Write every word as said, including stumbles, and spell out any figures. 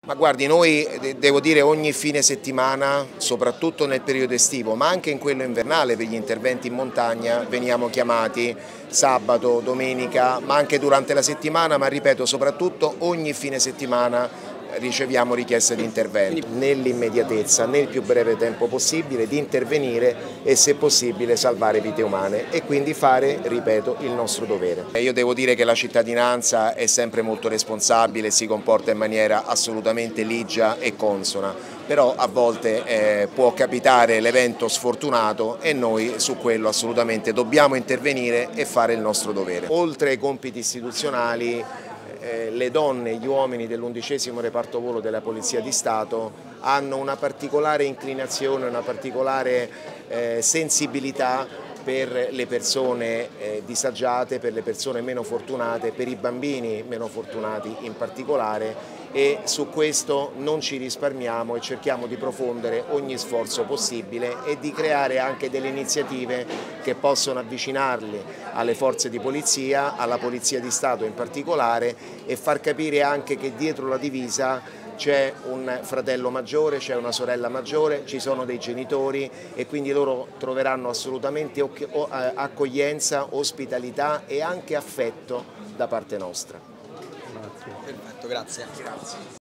Ma guardi, noi devo dire ogni fine settimana, soprattutto nel periodo estivo, ma anche in quello invernale per gli interventi in montagna, veniamo chiamati sabato, domenica, ma anche durante la settimana, ma ripeto, soprattutto ogni fine settimana riceviamo richieste di intervento, nell'immediatezza, nel più breve tempo possibile, di intervenire e se possibile salvare vite umane e quindi fare, ripeto, il nostro dovere. Io devo dire che la cittadinanza è sempre molto responsabile e si comporta in maniera assolutamente ligia e consona, però a volte eh, può capitare l'evento sfortunato e noi su quello assolutamente dobbiamo intervenire e fare il nostro dovere. Oltre ai compiti istituzionali, Eh, le donne e gli uomini dell'undicesimo reparto volo della Polizia di Stato hanno una particolare inclinazione, una particolare eh, sensibilità per le persone eh, disagiate, per le persone meno fortunate, per i bambini meno fortunati in particolare, e su questo non ci risparmiamo e cerchiamo di profondere ogni sforzo possibile e di creare anche delle iniziative che possono avvicinarli alle forze di polizia, alla Polizia di Stato in particolare, e far capire anche che dietro la divisa c'è un fratello maggiore, c'è una sorella maggiore, ci sono dei genitori e quindi loro troveranno assolutamente accoglienza, ospitalità e anche affetto da parte nostra. Perfetto, grazie. Grazie.